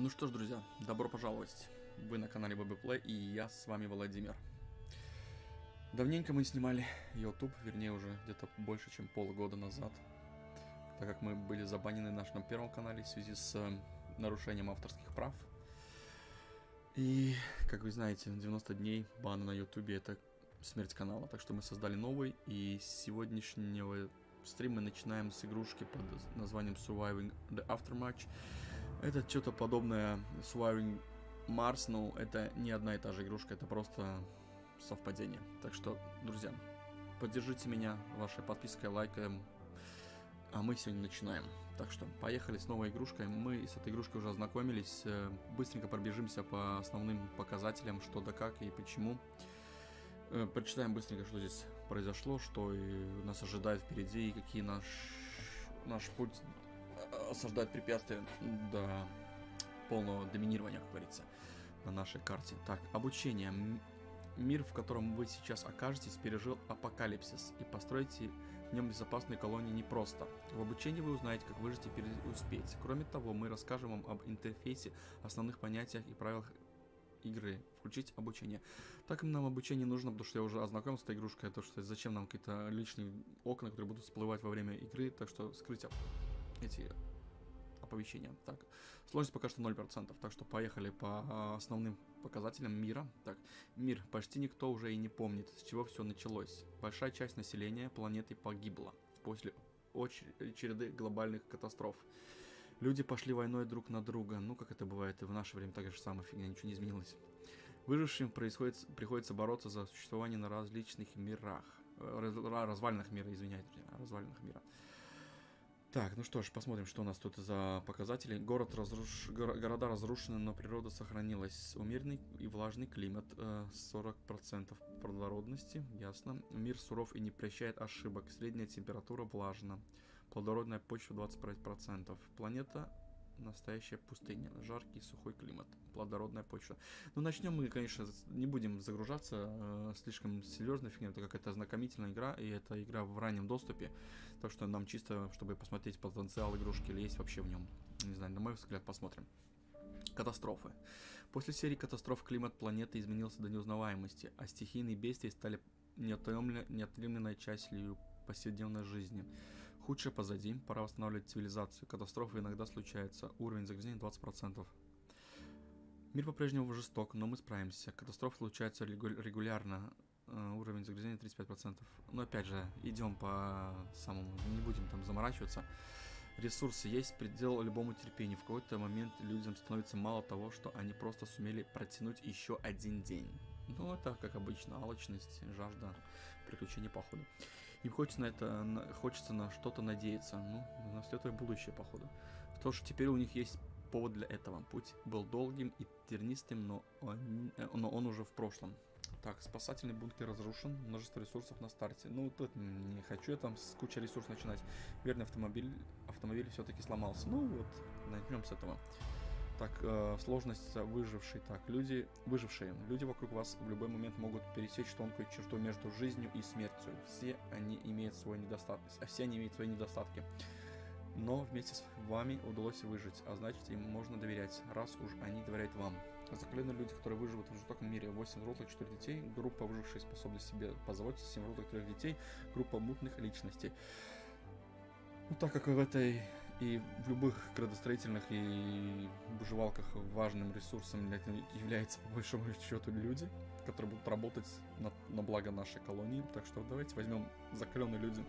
Ну что ж, друзья, добро пожаловать. Вы на канале Bobby Play, и я с вами Владимир. Давненько мы снимали YouTube, вернее уже где-то больше, чем полгода назад, так как мы были забанены на нашем первом канале в связи с нарушением авторских прав. И, как вы знаете, 90 дней бана на YouTube — это смерть канала, так что мы создали новый, и с сегодняшнего стрима мы начинаем с игрушки под названием Surviving the Aftermatch. Это что-то подобное Surviving Mars, но это не одна и та же игрушка, это просто совпадение. Так что, друзья, поддержите меня вашей подпиской, лайком, а мы сегодня начинаем. Так что, поехали с новой игрушкой. Мы с этой игрушкой уже ознакомились, быстренько пробежимся по основным показателям, что да как и почему. Прочитаем быстренько, что здесь произошло, что нас ожидает впереди, и какие наш путь осаждает препятствия до полного доминирования, как говорится, на нашей карте. Так, обучение. Мир, в котором вы сейчас окажетесь, пережил апокалипсис, и построите в нем безопасные колонии непросто. В обучении вы узнаете, как выжить и преуспеть. Кроме того, мы расскажем вам об интерфейсе, основных понятиях и правилах игры. Включить обучение. Так нам обучение нужно, потому что я уже ознакомился с этой игрушкой, то что зачем нам какие-то лишние окна, которые будут всплывать во время игры, так что скрыть эти оповещения. Так, сложность пока что 0%, так что поехали по основным показателям мира. Так, мир почти никто уже и не помнит, с чего все началось. Большая часть населения планеты погибла после череды глобальных катастроф. Люди пошли войной друг на друга. Ну, как это бывает и в наше время, так же самая фигня, ничего не изменилось. Выжившим приходится бороться за существование на различных мирах. Развалинах мира, извиняюсь, развалинах мира. Так, ну что ж, посмотрим, что у нас тут за показатели. Города разрушены, но природа сохранилась. Умеренный и влажный климат, 40% плодородности, ясно. Мир суров и не прощает ошибок. Средняя температура влажна. Плодородная почва 25%. Планета настоящая пустыня. Жаркий сухой климат. Плодородная почва. Ну, начнем мы, конечно, не будем загружаться слишком серьезной фигней, так как это ознакомительная игра, и это игра в раннем доступе. Так что нам чисто, чтобы посмотреть потенциал игрушки, или есть вообще в нем. Не знаю, на мой взгляд, посмотрим. Катастрофы. После серии катастроф климат планеты изменился до неузнаваемости, а стихийные бедствия стали неотъемлемой частью повседневной жизни. Худшее позади, пора восстанавливать цивилизацию. Катастрофы иногда случаются. Уровень загрязнения 20%. Мир по-прежнему жесток, но мы справимся. Катастрофы случаются регулярно. Уровень загрязнения 35%. Но опять же, идем по самому, не будем там заморачиваться. Ресурсы есть, предел любому терпению. В какой-то момент людям становится мало того, что они просто сумели протянуть еще один день. Ну, это, как обычно, алчность, жажда, приключений, походу. Им хочется на что-то надеяться, ну, на светлое будущее, походу. Что ж, теперь у них есть повод для этого. Путь был долгим и тернистым, но он уже в прошлом. Так, спасательный бункер разрушен, множество ресурсов на старте. Ну, тут не хочу я там с кучей ресурсов начинать. Верный автомобиль все-таки сломался. Ну вот, начнем с этого. Так, сложность выжившей. Так, выжившие. Люди вокруг вас в любой момент могут пересечь тонкую черту между жизнью и смертью. Все они имеют свои недостатки. Но вместе с вами удалось выжить, а значит, им можно доверять, раз уж они доверяют вам. Закаленные люди, которые выживут в жестоком мире. 8 взрослых, 4 детей. Группа выживших способна себе позаботиться. 7 взрослых, 3 детей. Группа мутных личностей. Ну, так как в этой и в любых градостроительных и выживалках важным ресурсом является по большому счету люди, которые будут работать на благо нашей колонии. Так что давайте возьмем закаленные люди.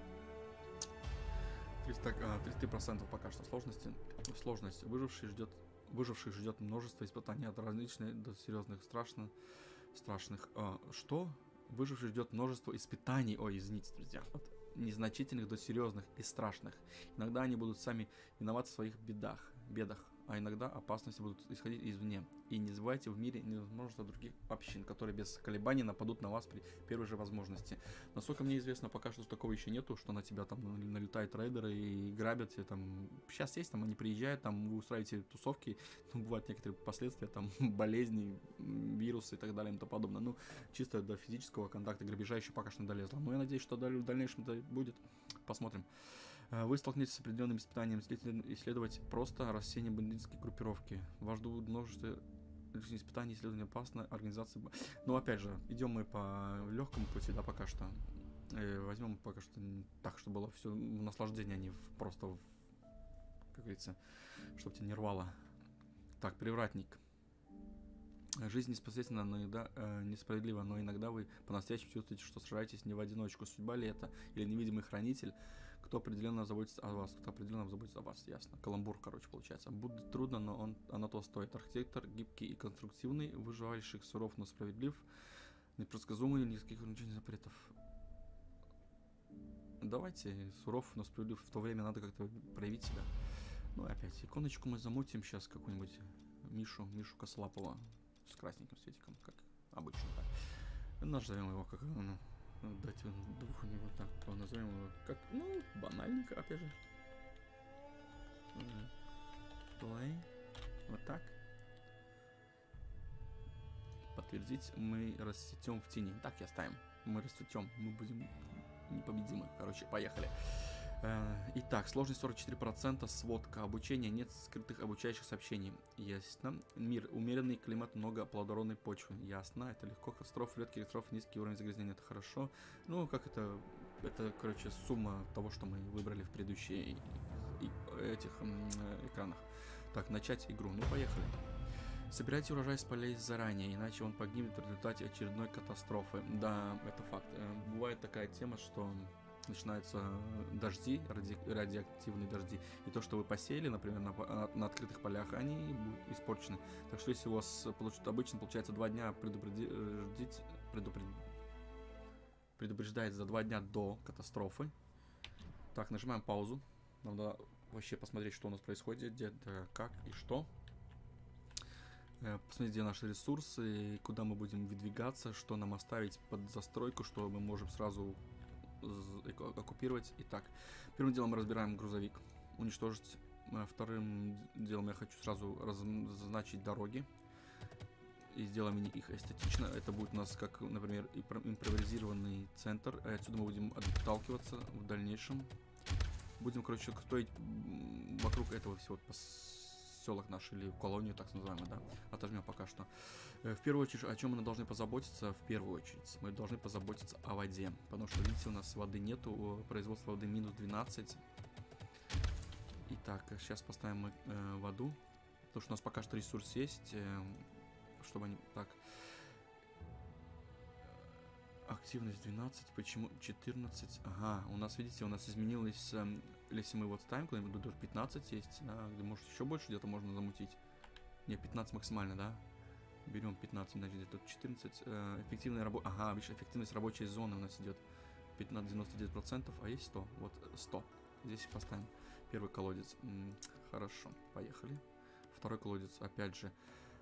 33% пока что сложности. Сложность. Выживших ждет множество испытаний от различных до серьезных, страшных. Что? Выживших ждет множество испытаний. Ой, извините, друзья. От незначительных до серьезных и страшных. Иногда они будут сами виноваты в своих бедах, а иногда опасности будут исходить извне. И не забывайте, в мире множество других общин, которые без колебаний нападут на вас при первой же возможности. Насколько мне известно, пока что такого еще нету, что на тебя там налетают рейдеры и грабят тебя там. Сейчас есть, там они приезжают, там вы устраиваете тусовки, ну, бывают некоторые последствия, там болезни, вирусы и так далее и тому подобное. Ну, чисто до физического контакта грабежа еще пока что не долезло. Но я надеюсь, что в дальнейшем это будет. Посмотрим. Вы столкнетесь с определенным испытанием, исследовать просто рассеяние бандитской группировки. Вас ждут множество личных испытаний, исследования опасно, организации... Ну, опять же, идем мы по легкому пути, да, пока что. Возьмем пока что так, чтобы было все в наслаждение, а не просто, как говорится, чтобы тебя не рвало. Так, привратник. Жизнь непосредственно, но иногда несправедлива, но иногда вы по-настоящему чувствуете, что сражаетесь не в одиночку. Судьба ли это? Или невидимый хранитель, кто определенно заботится о вас, кто определенно заботится о вас, ясно. Каламбур, короче, получается. Будет трудно, но оно то стоит. Архитектор гибкий и конструктивный, выживальщик суров, но справедлив, непредсказуемый, никаких ограничений, запретов. Давайте, суров, но справедлив, в то время надо как-то проявить себя. Ну и опять, иконочку мы замутим сейчас какую-нибудь Мишу Косолапова с красненьким светиком, как обычно. Да. Назовем его как, ну, дать двух у него так, назовем его как, ну, банальненько, опять же. Play. Вот так. Подтвердить, мы расцветем в тени. Так и оставим. Мы расцветем, мы будем непобедимы. Короче, поехали. Итак, сложность 44%, сводка обучения, нет скрытых обучающих сообщений. Ясно. Мир, умеренный климат, много плодородной почвы. Ясно. Это легко. Катастроф, редкий катастроф, низкий уровень загрязнения. Это хорошо. Ну, как это, короче, сумма того, что мы выбрали в предыдущих этих экранах. Так, начать игру. Ну, поехали. Собирайте урожай с полей заранее, иначе он погибнет в результате очередной катастрофы. Да, это факт. Бывает такая тема, что начинаются дожди, радиоактивные дожди, и то, что вы посеяли, например, на открытых полях, они будут испорчены. Так что если у вас обычно получается 2 дня предупреждает за 2 дня до катастрофы. Так, нажимаем паузу. Надо вообще посмотреть, что у нас происходит, где, как и что. Посмотреть, где наши ресурсы, куда мы будем выдвигаться, что нам оставить под застройку, что мы можем сразу оккупировать. Итак, первым делом мы разбираем грузовик, уничтожить. Вторым делом я хочу сразу разозначить дороги и сделаем их эстетично. Это будет у нас как, например, импровизированный центр. Отсюда мы будем отталкиваться в дальнейшем. Будем, короче, строить вокруг этого всего поселок наш или колонию, так называемую, да. Отожмем пока что. В первую очередь, о чем мы должны позаботиться? В первую очередь, мы должны позаботиться о воде. Потому что, видите, у нас воды нету, производство воды минус 12. Итак, сейчас поставим мы воду. Потому что у нас пока что ресурс есть. Чтобы они... Так. Активность 12. Почему 14? Ага, у нас, видите, у нас изменилось... Если мы вот ставим куда-нибудь, даже 15 есть, да, где может еще больше где-то можно замутить. Не, 15 максимально, да. Берем 15, значит, где-то 14. Эффективная работа. Ага, видишь, эффективность рабочей зоны у нас идет 15-99%, а есть 100. Вот 100. Здесь поставим первый колодец. Хорошо, поехали. Второй колодец, опять же.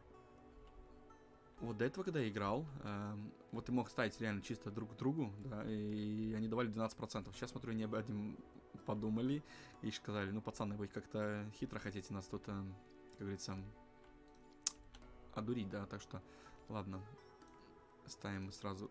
Вот до этого, когда я играл, вот ты мог ставить реально чисто друг к другу, да, и они давали 12%. Сейчас, смотрю, они об этом подумали и сказали, ну, пацаны, вы как-то хитро хотите нас тут, как говорится, одурить, да, так что, ладно, ставим сразу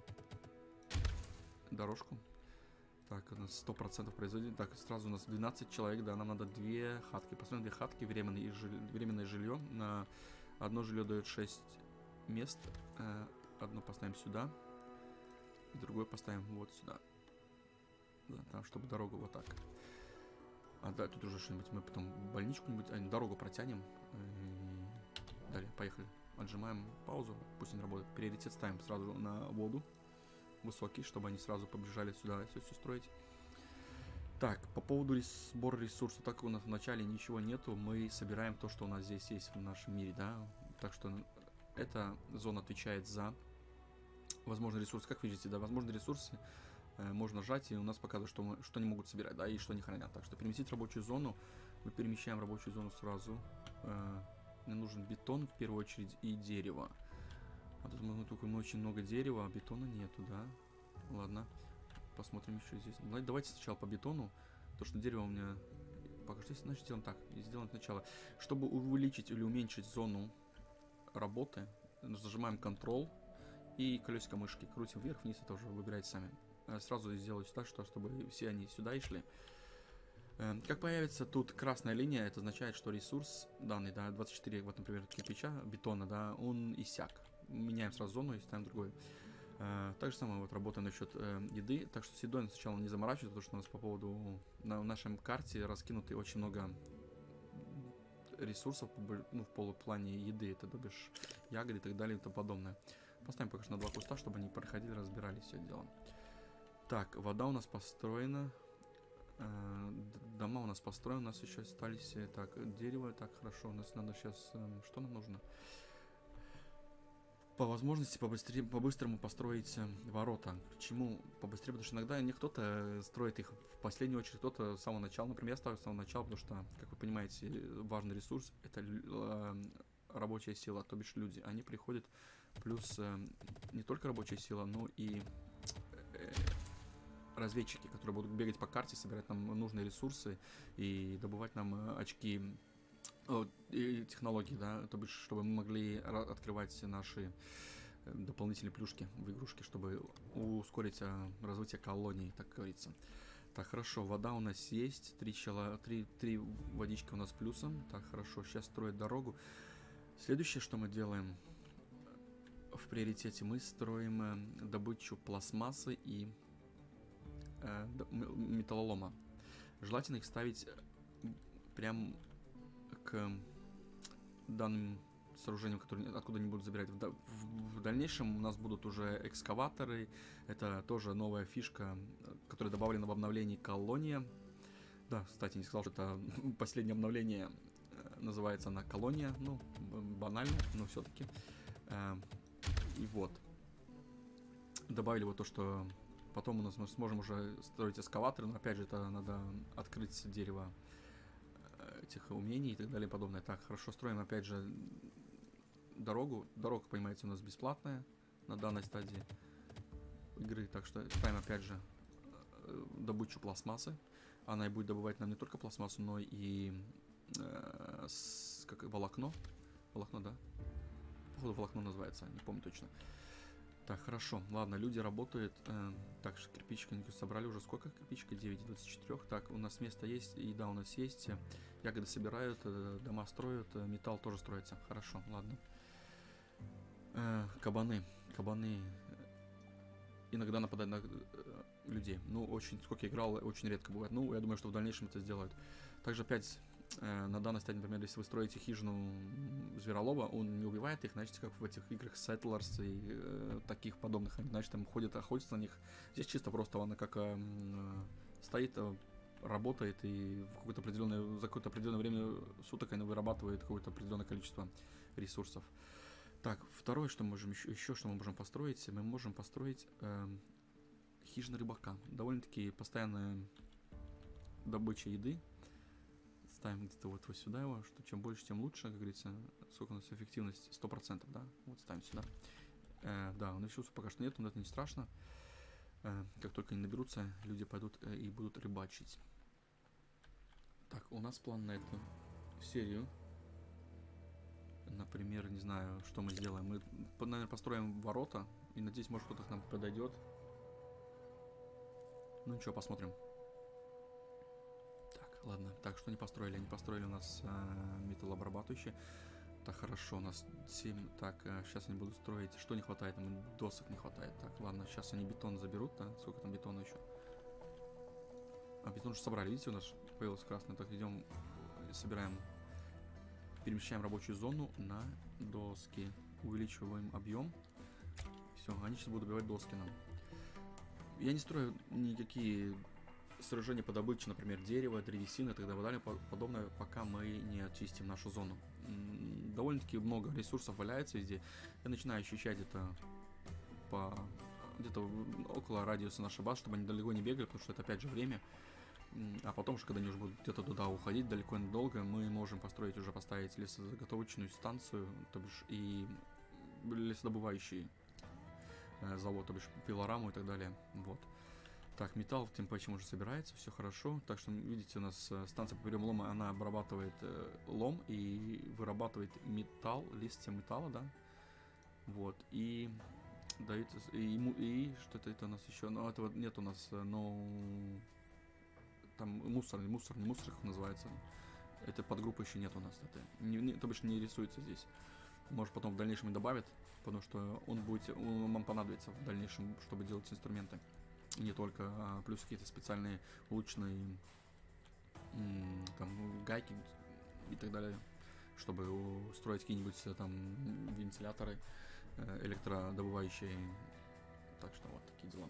дорожку. Так, у нас 100% производитель, так, сразу у нас 12 человек, да, нам надо 2 хатки, посмотрим, 2 хатки, временное жилье, на одно жилье дает 6 мест, одно поставим сюда, другое поставим вот сюда, да, там, чтобы дорогу вот так. А да, тут уже что-нибудь, мы потом больничку-нибудь, дорогу протянем. И далее, поехали. Отжимаем паузу, пусть не работает. Приоритет ставим сразу на воду, высокий, чтобы они сразу побежали сюда все строить. Так, по поводу сбора ресурсов, так как у нас в начале ничего нету, мы собираем то, что у нас здесь есть в нашем мире, да. Так что эта зона отвечает за возможные ресурсы. Как видите, да, возможные ресурсы можно нажать, и у нас показывает, что они могут собирать, да, и что они хранят. Так что переместить рабочую зону, мы перемещаем рабочую зону сразу. Мне нужен бетон в первую очередь и дерево. А тут мы очень много дерева, а бетона нету, да. Ладно, посмотрим еще здесь. Давайте сначала по бетону, то что дерево у меня пока что есть, значит сделаем так. Сделаем сначала. Чтобы увеличить или уменьшить зону работы, зажимаем Ctrl и колесико мышки крутим вверх-вниз, это уже выбирайте сами. Сразу сделаю так, чтобы все они сюда и шли. Как появится тут красная линия, это означает, что ресурс данный, да, 24, вот, например, кирпича, бетона, да, он иссяк. Меняем сразу зону и ставим другой. Так же самое вот работаем насчет еды. Так что с едой сначала не заморачиваться, потому что у нас по поводу на нашем карте раскинуты очень много ресурсов, ну, в полуплане еды, это, то бишь, ягоды и так далее и тому подобное. Поставим пока что на 2 куста, чтобы они проходили, разбирались все это дело. Так, вода у нас построена. Дома у нас построены, у нас еще остались. Так, дерево, так, хорошо, у нас надо сейчас... Что нам нужно? По возможности побыстрее, по-быстрому построить ворота. Почему побыстрее? Потому что иногда не кто-то строит их в последнюю очередь, кто-то с самого начала. Например, я ставлю с самого начала, потому что, как вы понимаете, важный ресурс — это рабочая сила, то бишь люди. Они приходят, плюс не только рабочая сила, но и разведчики, которые будут бегать по карте, собирать нам нужные ресурсы и добывать нам очки и технологии, да, то бишь, чтобы мы могли открывать наши дополнительные плюшки в игрушке, чтобы ускорить развитие колоний, так говорится. Так, хорошо, вода у нас есть, 3 водички у нас плюсом. Так, хорошо, сейчас строят дорогу. Следующее, что мы делаем в приоритете, мы строим добычу пластмассы и металлолома. Желательно их ставить прям к данным сооружениям, которые откуда они будут забирать. В дальнейшем у нас будут уже экскаваторы. Это тоже новая фишка, которая добавлена в обновлении колония. Да, кстати, не сказал, что это последнее обновление. Называется она колония. Ну, банально, но все-таки. И вот. Добавили вот то, что потом у нас мы сможем уже строить экскаваторы. Но опять же, это надо открыть дерево этих умений и так далее и подобное. Так, хорошо, строим опять же дорогу. Дорога, понимаете, у нас бесплатная на данной стадии игры, так что ставим опять же добычу пластмассы. Она и будет добывать нам не только пластмассу, но и как волокно. Волокно, да? Походу волокно называется, не помню точно. Так, хорошо, ладно, люди работают. Так, кирпичка собрали уже сколько кирпичка? 9 из 24. Так, у нас место есть, еда у нас есть. Ягоды собирают, дома строят, металл тоже строится. Хорошо, ладно. Кабаны. Кабаны иногда нападают на людей. Ну, очень, сколько я играл, очень редко бывает. Ну, я думаю, что в дальнейшем это сделают. Также опять на данной стадии, например, если вы строите хижину зверолова, он не убивает их, значит, как в этих играх Settlers и таких подобных, значит, там ходят, охотятся на них. Здесь чисто просто она как стоит, работает и в какое-то определенное, за какое-то определенное время суток она вырабатывает какое-то определенное количество ресурсов. Так, второе, что мы можем еще что мы можем построить, хижина рыбака. Довольно-таки постоянная добыча еды. Ставим где-то вот сюда его, что чем больше, тем лучше, как говорится. Сколько у нас эффективность? 100%, да? Вот ставим сюда. Да, ресурсов пока что нет, но это не страшно. Как только они наберутся, люди пойдут и будут рыбачить. Так, у нас план на эту серию. Например, не знаю, что мы сделаем. Мы, наверное, построим ворота. И надеюсь, может, кто-то к нам подойдет. Ну ничего, посмотрим. Так, ладно. Так, что они построили? Они построили у нас металлообрабатывающие. Так, хорошо, у нас 7. Так, сейчас они будут строить. Что не хватает? Нам досок не хватает. Так, ладно, сейчас они бетон заберут, да? Сколько там бетона еще? А, бетон уже собрали. Видите, у нас появилось красное. Так, идем, собираем. Перемещаем рабочую зону на доски. Увеличиваем объем. Все, они сейчас будут убивать доски нам. Я не строю никакие сооружения по добыче, например, дерева, древесины и так далее подобное, пока мы не очистим нашу зону. Довольно-таки много ресурсов валяется везде. Я начинаю ощущать это где-то около радиуса нашей базы, чтобы они далеко не бегали, потому что это опять же время. А потом уже, когда они уже будут где-то туда уходить далеко и надолго, мы можем поставить лесозаготовочную станцию, то бишь и лесодобывающий завод, то бишь пилораму и так далее. Вот. Так, металл тем паче уже собирается, все хорошо. Так что, видите, у нас станция по приему лома, она обрабатывает лом и вырабатывает металл, листья металла, да. Вот. И дает, и что-то это у нас еще, но этого нет у нас, но... Там там мусор, не мусор их называется. Этой подгруппы еще нет у нас. Это то бишь не рисуется здесь. Может потом в дальнейшем и добавят, потому что он вам понадобится в дальнейшем, чтобы делать инструменты. И не только, плюс какие-то специальные улучшенные там гайки и так далее, чтобы устроить какие-нибудь там вентиляторы электродобывающие. Так что вот такие дела.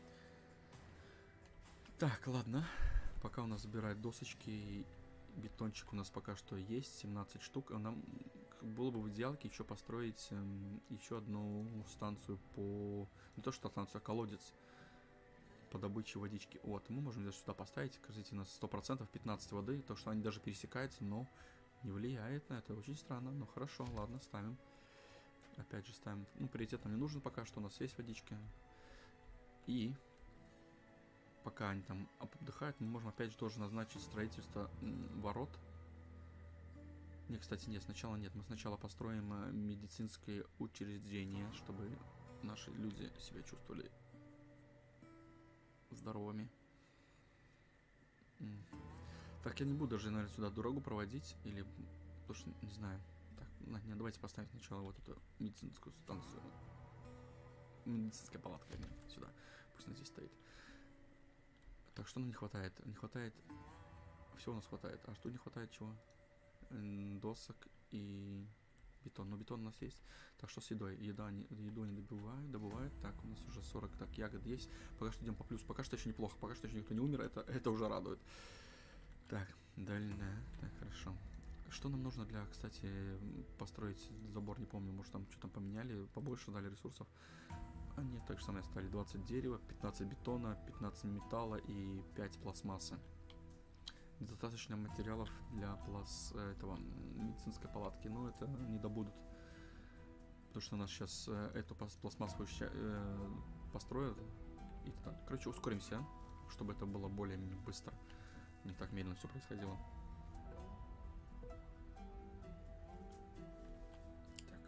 Так, ладно. Пока у нас забирают досочки, бетончик у нас пока что есть, 17 штук. Нам было бы в идеалке еще построить еще одну станцию по... Не то что станцию, а колодец по добыче водички. Вот, мы можем даже сюда поставить, скажите, на 100% 15 воды. То, что они даже пересекаются, но не влияет на это. Очень странно, но хорошо, ладно, ставим. Опять же ставим. Ну, приоритет нам не нужен пока что, у нас есть водички. И пока они там отдыхают, мы можем опять же тоже назначить строительство ворот. Не, кстати, нет, сначала нет. Мы сначала построим медицинское учреждение, чтобы наши люди себя чувствовали здоровыми. Так, я не буду даже, наверное, сюда дорогу проводить. Или, потому что, не знаю. Так, нет, давайте поставим сначала вот эту медицинскую станцию. Медицинская палатка, нет, сюда. Пусть она здесь стоит. Так, что нам не хватает? Не хватает... Все у нас хватает. А что не хватает чего? Досок и бетон. Но бетон у нас есть. Так, что с едой? Еду они добывают. Так, у нас уже 40 так, ягод есть. Пока что идем по плюсу. Пока что еще неплохо. Пока что еще никто не умер. Это уже радует. Так, дальняя. Так, хорошо. Что нам нужно для, кстати, построить забор? Не помню, может там что-то поменяли. Побольше дали ресурсов. А нет, так же самое стали. 20 дерева, 15 бетона, 15 металла и 5 пластмассы. Достаточно материалов для этого медицинской палатки, но это не добудут. Потому что у нас сейчас эту пластмассовую построят. И так, короче, ускоримся, чтобы это было более-менее быстро. Не так медленно все происходило. Так.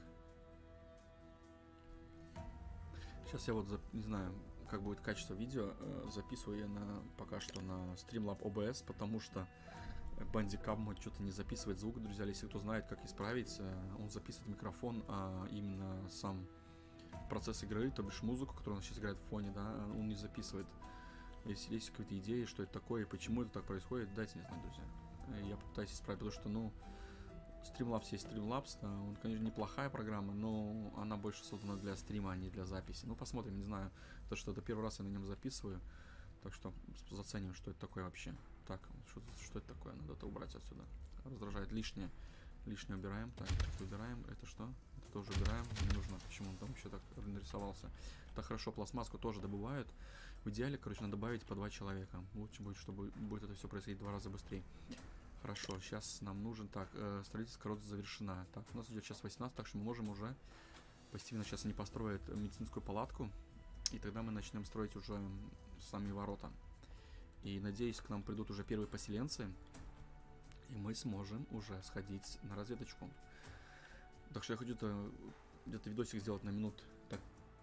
Сейчас я вот, не знаю, как будет качество видео, записываю я пока что на Streamlab OBS, потому что Bandicam что-то не записывает звук, друзья. Если кто знает, как исправить, он записывает микрофон, а именно сам процесс игры, то бишь музыку, которую он сейчас играет в фоне, да, он не записывает. Если есть какие-то идеи, что это такое и почему это так происходит, дайте мне знать, друзья. Я попытаюсь исправить, потому что, ну, Streamlabs есть Streamlabs, да, он, конечно, неплохая программа, но она больше создана для стрима, а не для записи. Ну, посмотрим, не знаю, то, что это первый раз я на нем записываю, так что заценим, что это такое вообще. Так, что это такое, надо это убрать отсюда. Раздражает лишнее убираем, так, это убираем, это что? Это тоже убираем, не нужно, почему он там еще так нарисовался. Так, хорошо, пластмасску тоже добывают. В идеале, короче, надо добавить по 2 человека. Лучше будет, чтобы будет это все происходить в 2 раза быстрее. Хорошо, сейчас нам нужен... Так, строительство колодца завершена. Так, у нас идет сейчас 18, так что мы можем уже... Постепенно сейчас они построят медицинскую палатку. И тогда мы начнем строить уже сами ворота. И надеюсь, к нам придут уже первые поселенцы. И мы сможем уже сходить на разведочку. Так что я хочу где-то видосик сделать на минут так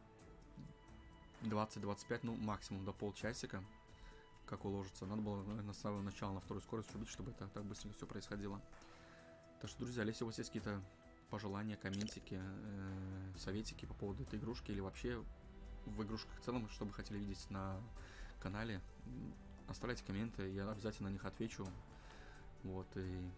20-25, ну максимум до полчасика. Как уложится. Надо было, наверное, с самого начала на вторую скорость убить, чтобы это так быстренько все происходило. Так что, друзья, если у вас есть какие-то пожелания, комментики, советики по поводу этой игрушки или вообще в игрушках в целом, что вы хотели видеть на канале, оставляйте комменты, я обязательно на них отвечу. Вот, и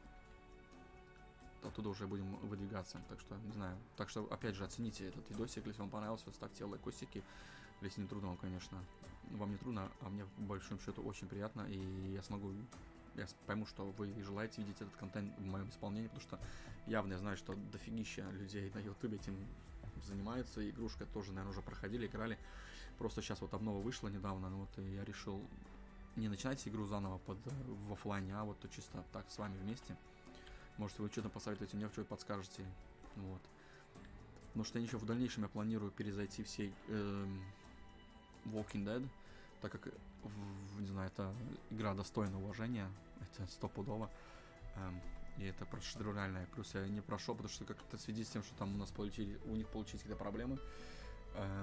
оттуда уже будем выдвигаться. Так что, не знаю. Так что, опять же, оцените этот видосик, если вам понравился, ставьте лайкосики. Если не трудно вам, конечно. Вам не трудно, а мне, в большом счету, очень приятно. И я пойму, что вы желаете видеть этот контент в моем исполнении, потому что явно я знаю, что дофигища людей на ютубе этим занимаются. Игрушка тоже, наверное, уже проходили, играли. Просто сейчас вот обнова вышла недавно, вот, и я решил не начинать игру заново в оффлайне, а вот чисто так с вами вместе. Может, вы что-то посоветуете мне, что-то подскажете. Вот. Потому что еще в дальнейшем я планирую перезайти всей Walking Dead, так как, не знаю, это игра достойна уважения, это стопудово. И это процедуральная. Плюс я не прошел, потому что как-то в связи с тем, что там у них получились какие-то проблемы,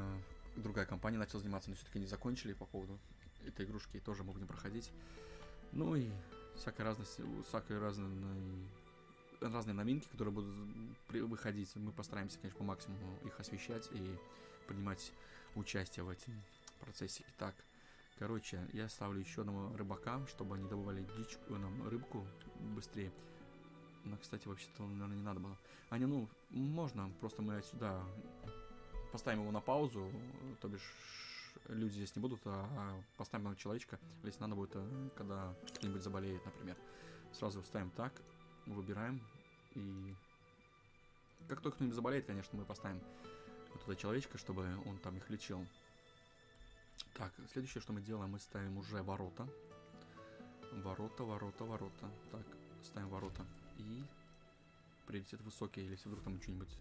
другая компания начала заниматься, но все-таки не закончили по поводу этой игрушки, и тоже мы будем проходить. Ну и всякой разности, всякой разные новинки, которые будут выходить. Мы постараемся, конечно, по максимуму их освещать и принимать участие в этом процессе. Так, короче, я ставлю еще одного рыбака, чтобы они добывали дичь, нам рыбку быстрее. Но, кстати, вообще-то, наверное, не надо было. Ну, можно, просто мы отсюда поставим его на паузу, то бишь люди здесь не будут, а поставим на человечка, если надо будет, когда кто-нибудь заболеет, например. Сразу ставим так, выбираем, и как только кто-нибудь заболеет, конечно, мы поставим вот туда человечка, чтобы он там их лечил. Так, следующее, что мы делаем, мы ставим уже ворота. Ворота. Так, ставим ворота. И приоритет высокий, если вдруг там что-нибудь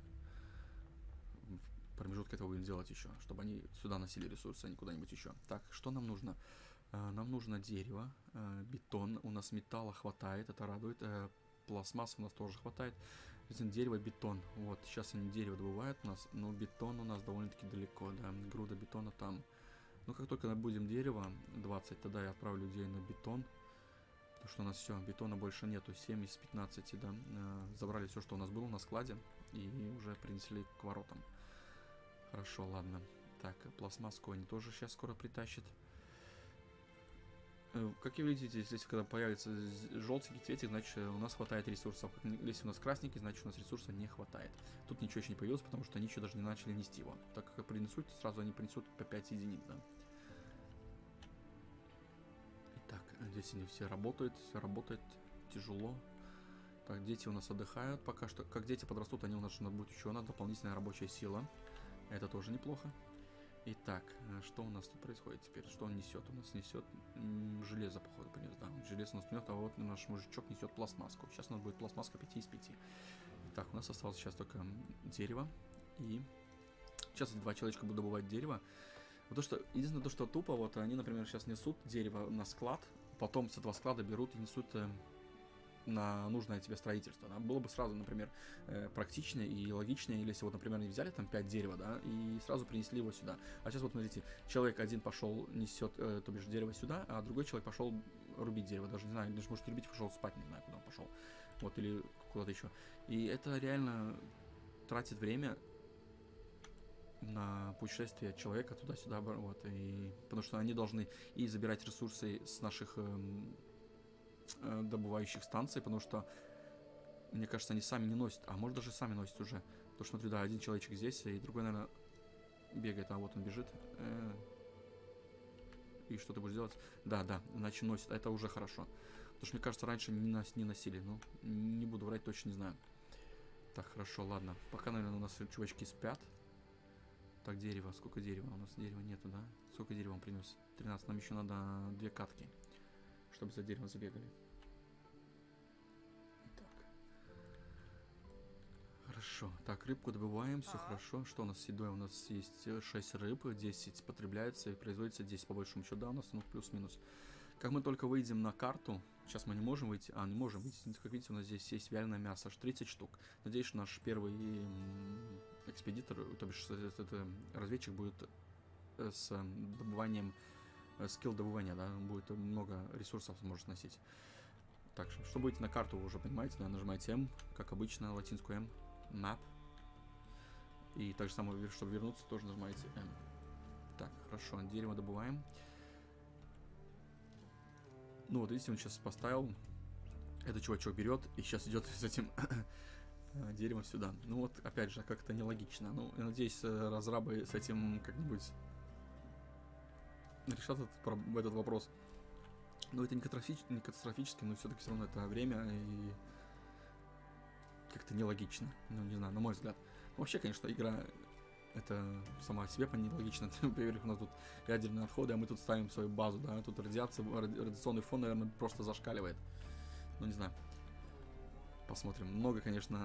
в промежутке этого будем делать еще, чтобы они сюда носили ресурсы, а не куда-нибудь еще. Так, что нам нужно? Нам нужно дерево, бетон, у нас металла хватает, это радует, пластмассы у нас тоже хватает. Дерево, бетон. Вот, сейчас они дерево добывают у нас, но бетон у нас довольно-таки далеко, да, груда бетона там. Но как только набудем дерево 20, тогда я отправлю людей на бетон. Потому что у нас все, бетона больше нету, 7 из 15, да. Забрали все, что у нас было на складе, и уже принесли к воротам. Хорошо, ладно. Так, пластмасску они тоже сейчас скоро притащат. Как и видите, здесь, когда появится желтенький цветик, значит, у нас хватает ресурсов. Если у нас красненький, значит, у нас ресурсов не хватает. Тут ничего еще не появилось, потому что они еще даже не начали нести его. Так как принесут, сразу они принесут по 5 единиц, да. Итак, здесь они все работает тяжело. Так, дети у нас отдыхают пока что. Как дети подрастут, они у нас будет еще одна дополнительная рабочая сила. Это тоже неплохо. Итак, что у нас тут происходит теперь? Что он несет? У нас несет железо, походу, принес, да. Железо у нас принес, а вот наш мужичок несет пластмасску. Сейчас у нас будет пластмасска 5 из 5. Итак, у нас осталось сейчас только дерево. И сейчас эти два человечка будут добывать дерево. Вот то, что, единственное, то, что тупо, вот они, например, сейчас несут дерево на склад, потом с этого склада берут и несут на нужное тебе строительство, да? Было бы сразу, например, практичнее и логичнее, если вот, например, они взяли там 5 дерева, да, и сразу принесли его сюда. А сейчас вот, смотрите, человек один пошел, несет, то бишь, дерево сюда, а другой человек пошел рубить дерево, даже не знаю, даже может рубить, пошел спать, не знаю, куда он пошел, вот, или куда-то еще. И это реально тратит время на путешествие человека туда-сюда, вот, и потому что они должны и забирать ресурсы с наших добывающих станций, потому что, мне кажется, они сами не носят, а может даже сами носят уже. Потому что, смотрю, да, один человечек здесь, и другой, наверное, бегает, а вот он бежит. И что ты будешь делать? Да, иначе носит, это уже хорошо. Потому что, мне кажется, раньше не носили, ну, не буду врать, точно не знаю. Так, хорошо, ладно. Пока, наверное, у нас чувачки спят. Так, дерево, сколько дерева? У нас дерева нету, да? Сколько дерева он принес? 13, нам еще надо 2 катки, чтобы за дерево забегали. Так. Хорошо. Так, рыбку добываем, все хорошо. Что у нас с едой? У нас есть 6 рыб, 10 потребляется и производится 10 по большому счету, да, у нас, ну, плюс-минус. Как мы только выйдем на карту, сейчас мы не можем выйти, не можем выйти, как видите, у нас здесь есть вяленое мясо, аж 30 штук. Надеюсь, что наш первый экспедитор, то бишь это разведчик будет с добыванием, скилл добывания, да, будет много ресурсов сможет носить. Так, чтобы выйти на карту, вы уже понимаете, да, нажимаете M, как обычно, латинскую M, Map. И так же самое, чтобы вернуться, тоже нажимаете M. Так, хорошо, дерево добываем. Ну вот, видите, он сейчас поставил. Этот чувачок берет и сейчас идет с этим деревом сюда. Ну вот, опять же, как-то нелогично. Ну, я надеюсь, разрабы с этим как-нибудь решат этот вопрос. Но это не катастрофически, но все-таки все равно это время и как-то нелогично. Ну, не знаю, на мой взгляд. Вообще, конечно, игра это сама себе нелогично. Например, у нас тут ядерные отходы, а мы тут ставим свою базу, да, тут радиационный фон, наверное, просто зашкаливает. Ну, не знаю. Посмотрим. Много, конечно,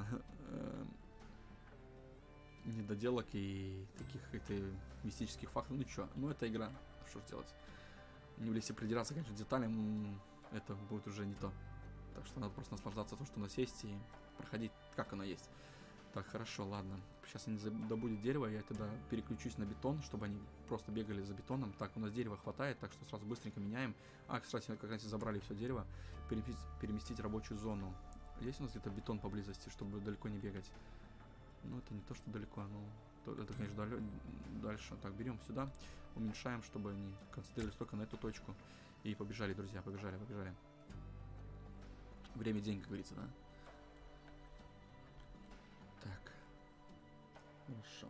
недоделок и таких мистических фактов. Ну, что, ну, это игра, что ж делать. Если придираться, конечно, к деталям, это будет уже не то. Так что надо просто наслаждаться то, что у нас есть, и проходить, как оно есть. Так, хорошо, ладно. Сейчас они добудут дерево, я тогда переключусь на бетон, чтобы они просто бегали за бетоном. Так, у нас дерева хватает, так что сразу быстренько меняем. А, кстати, как раз забрали все дерево. Переместить рабочую зону. Есть у нас где-то бетон поблизости, чтобы далеко не бегать? Ну, это не то, что далеко, но это, конечно, дальше. Так, берем сюда, уменьшаем, чтобы они концентрировались только на эту точку. И побежали, друзья, побежали. Время деньги, как говорится, да? Так. Хорошо.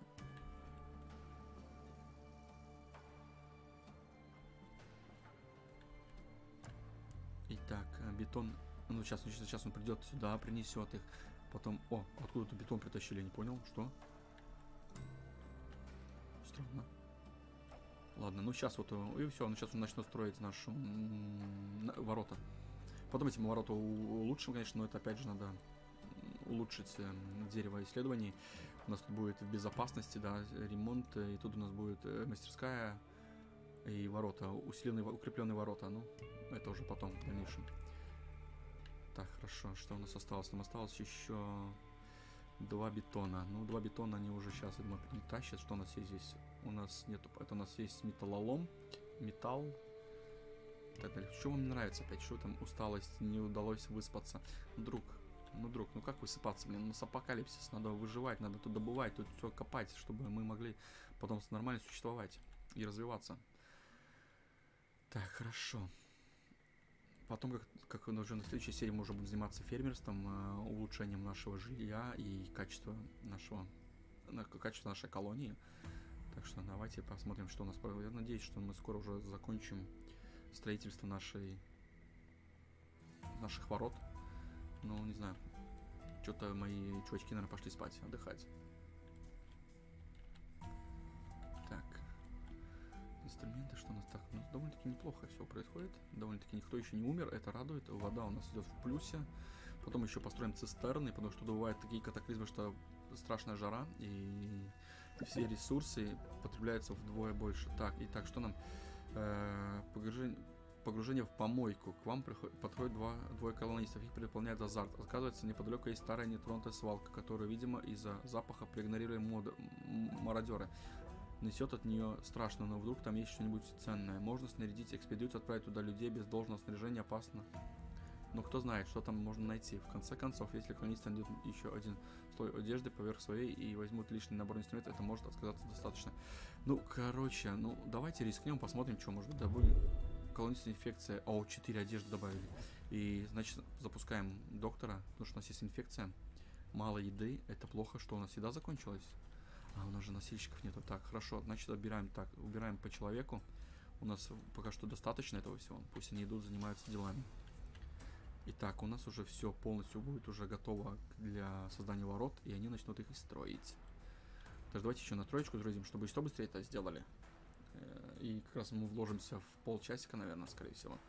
Итак, бетон. Ну, сейчас он придет сюда, принесет их. Потом. О, откуда-то бетон притащили, я не понял. Что? Странно. Ладно, ну сейчас вот. И все, ну сейчас он начнет строить наши ворота. Потом эти ворота улучшим, конечно, но это опять же надо улучшить дерево исследований. У нас тут будет в безопасности, да, ремонт, и тут у нас будет мастерская и ворота, укрепленные ворота. Ну, это уже потом, в дальнейшем. Так, хорошо, что у нас осталось? Нам осталось еще 2 бетона. Ну, 2 бетона они уже сейчас, я думаю, притащат. Что у нас есть здесь? У нас нету, это у нас есть металлолом, металл. Так далее. Что вам не нравится опять? Что там усталость, не удалось выспаться? Друг, ну как высыпаться, блин? У нас апокалипсис, надо выживать, надо тут добывать, тут все копать, чтобы мы могли потом нормально существовать и развиваться. Так, хорошо. Потом, как уже на следующей серии, мы уже будем заниматься фермерством, улучшением нашего жилья и качества нашей колонии. Так что давайте посмотрим, что у нас происходит. Я надеюсь, что мы скоро уже закончим строительство наших ворот. Ну, не знаю. Что-то мои чувачки, наверное, пошли спать, отдыхать. Так. Инструменты, что у нас так? Ну, довольно-таки неплохо все происходит. Довольно-таки никто еще не умер, это радует. Вода у нас идет в плюсе. Потом еще построим цистерны, потому что бывают такие катаклизмы, что страшная жара, и все ресурсы потребляются вдвое больше. Так, итак, что нам? Погружение в помойку. К вам подходят двое колонистов. Их переполняет азарт. Оказывается, неподалеку есть старая нетронутая свалка, которую, видимо, из-за запаха проигнорировали мародеры. Несет от нее страшно, но вдруг там есть что-нибудь ценное. Можно снарядить экспедицию, отправить туда людей без должного снаряжения опасно. Но кто знает, что там можно найти. В конце концов, если колонисты найдут еще один слой одежды поверх своей и возьмут лишний набор инструментов, это может отказаться достаточно. Ну, короче, ну давайте рискнем, посмотрим, что может быть. Добавим колонистная инфекция. О, 4 одежды добавили. И, значит, запускаем доктора, потому что у нас есть инфекция. Мало еды. Это плохо, что у нас еда закончилась. А, у нас же носильщиков нету. Так, хорошо, значит, убираем по человеку. У нас пока что достаточно этого всего. Пусть они идут, занимаются делами. Итак, у нас уже все полностью будет уже готово для создания ворот, и они начнут их строить. Так, давайте еще на троечку друзьям, чтобы еще быстрее это сделали. И как раз мы вложимся в полчасика, наверное, скорее всего.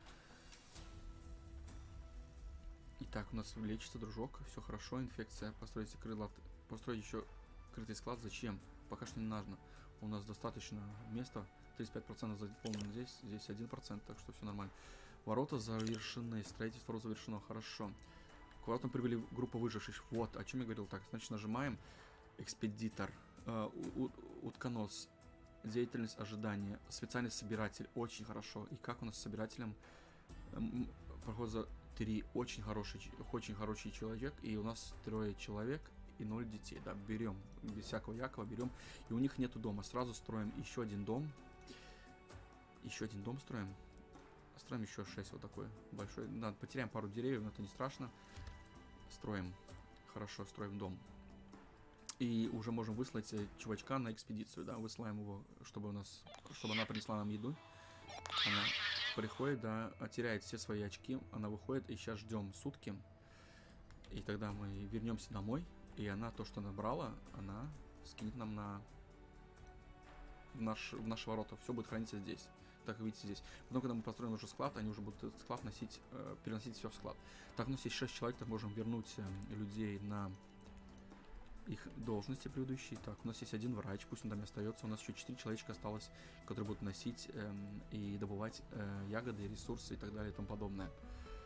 Итак, у нас лечится дружок, все хорошо, инфекция. Построить еще крытый склад. Зачем? Пока что не нужно. У нас достаточно места, 35% заполнено здесь 1%, так что все нормально. Ворота завершены, строительство ворот завершено, хорошо. К воротам прибыли группа выживших. Вот, о чем я говорил. Так, значит, нажимаем. Экспедитор, утконос, деятельность ожидания, специальный собиратель, очень хорошо. И как у нас с собирателем? Проход за 3, очень хороший человек. И у нас 3 человек и 0 детей. Да, берем, без всякого якова берем. И у них нету дома. Сразу строим еще один дом. Еще один дом строим. Строим еще 6 вот такой большой. Да, потеряем пару деревьев, но это не страшно. Строим. Хорошо, строим дом. И уже можем выслать чувачка на экспедицию, да, высылаем его, чтобы она принесла нам еду. Она приходит, да, теряет все свои очки, она выходит, и сейчас ждем сутки. И тогда мы вернемся домой, и она то, что набрала, она скинет нам в наши ворота. Все будет храниться здесь. Так, как видите здесь. Потом, когда мы построим уже склад, они уже будут этот склад переносить все в склад. Так, у нас есть 6 человек, так можем вернуть людей на их должности предыдущие. Так, у нас есть 1 врач, пусть он там и остается. У нас еще 4 человечка осталось, которые будут носить и добывать ягоды, ресурсы и так далее и тому подобное.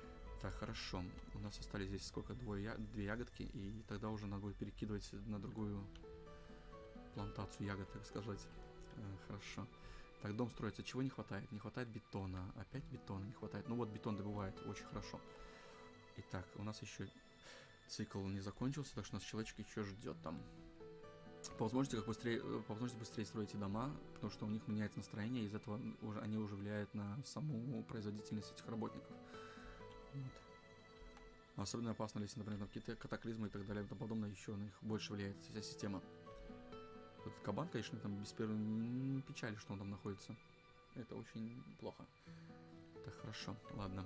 Так, хорошо. У нас остались здесь сколько? Две ягодки, и тогда уже надо будет перекидывать на другую плантацию ягод, так сказать. Хорошо. Так, дом строится. Чего не хватает? Не хватает бетона. Опять бетона не хватает. Ну вот, бетон добывает. Очень хорошо. Итак, у нас еще цикл не закончился, так что нас человечек еще ждет там. По возможности, по возможности быстрее строите дома, потому что у них меняется настроение, и из этого они уже влияют на саму производительность этих работников. Вот. Особенно опасно, если, например, там какие-то катаклизмы и так далее, и тому подобное, еще на них больше влияет вся система. Этот кабан, конечно, там без печали, что он там находится. Это очень плохо. Так, хорошо, ладно.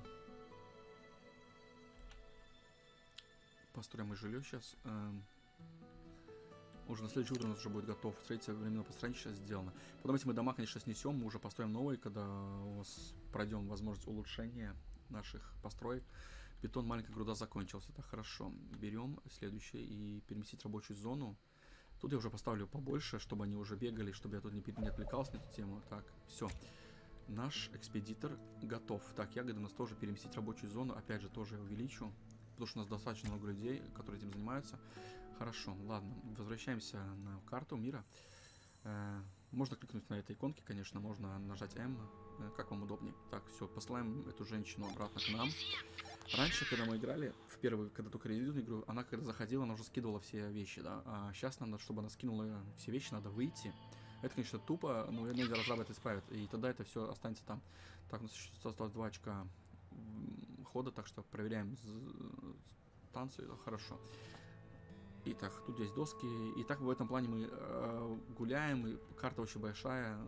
Построим мы жилье сейчас. Уже на следующее утро у нас уже будет готов. Строительство временного построения сейчас сделано. Потом, если мы дома, конечно, снесем, мы уже построим новые, когда у вас пройдем возможность улучшения наших построек. Бетон маленькая груда закончился. Это хорошо. Берем следующее и переместить рабочую зону. Тут я уже поставлю побольше, чтобы они уже бегали, чтобы я тут не отвлекался на эту тему. Так, все. Наш экспедитор готов. Так, ягоды у нас тоже переместить рабочую зону. Опять же, тоже я увеличу. Потому что у нас достаточно много людей, которые этим занимаются. Хорошо, ладно. Возвращаемся на карту мира. Можно кликнуть на этой иконке, конечно. Можно нажать М, как вам удобнее. Так, все, посылаем эту женщину обратно к нам. Раньше, когда мы играли, в первый, когда только релизную игру, она когда заходила, она уже скидывала все вещи, да. А сейчас надо, чтобы она скинула все вещи, надо выйти. Это, конечно, тупо, но я надеюсь, разрабы это исправят. И тогда это все останется там. Так, у нас еще осталось 2 очка хода, так что проверяем станцию. Хорошо. Итак, тут есть доски. И так в этом плане мы гуляем, и карта очень большая.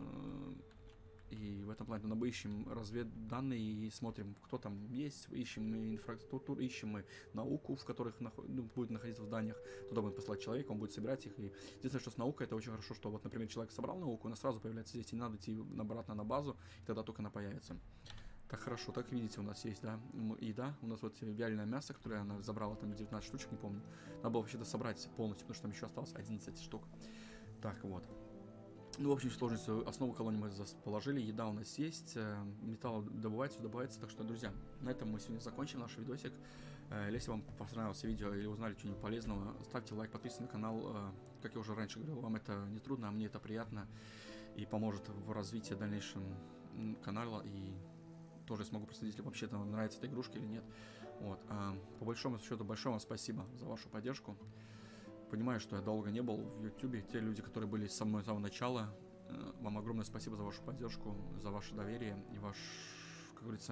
И в этом плане мы ищем разведданные и смотрим, кто там есть, ищем мы инфраструктуру, ищем мы науку, в которых будет находиться в зданиях. Туда будем посылать человека, он будет собирать их. И единственное, что с наукой, это очень хорошо, что вот, например, человек собрал науку, она сразу появляется здесь, и не надо идти обратно на базу, и тогда только она появится. Так, хорошо, так видите, у нас есть, да, еда, у нас вот вяленое мясо, которое она забрала, там 19 штучек, не помню. Надо было вообще-то собрать полностью, потому что там еще осталось 11 штук. Так, вот. Ну, в общем, сложность, основу колонии мы положили, еда у нас есть, металл добывается, все добывается. Так что, друзья, на этом мы сегодня закончим наш видосик. Если вам понравилось видео или узнали что-нибудь полезного, ставьте лайк, подписывайтесь на канал. Как я уже раньше говорил, вам это не трудно, а мне это приятно и поможет в развитии дальнейшем канала. И тоже смогу проследить, если вообще вам нравится эта игрушка или нет. Вот. По большому счету, большое вам спасибо за вашу поддержку. Понимаю, что я долго не был в YouTube. Те люди, которые были со мной с самого начала, вам огромное спасибо за вашу поддержку, за ваше доверие и ваш, как говорится,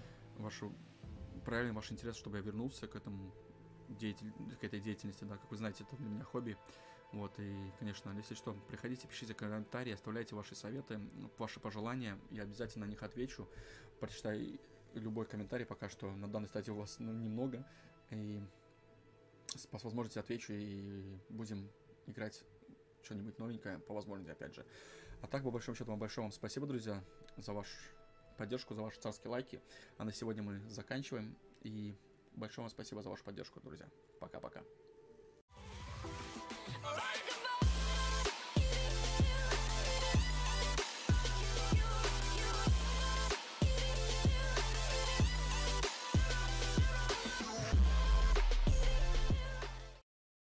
проявлен ваш интерес, чтобы я вернулся к этому к этой деятельности, да, как вы знаете, это для меня хобби. Вот, и, конечно, если что, приходите, пишите комментарии, оставляйте ваши советы, ваши пожелания, я обязательно на них отвечу, прочитаю любой комментарий, пока что на данной стадии у вас немного, и по возможности отвечу, и будем играть что-нибудь новенькое, по возможности, опять же. А так, по большому счету, большое вам спасибо, друзья, за вашу поддержку, за ваши царские лайки. А на сегодня мы заканчиваем, и большое вам спасибо за вашу поддержку, друзья. Пока-пока.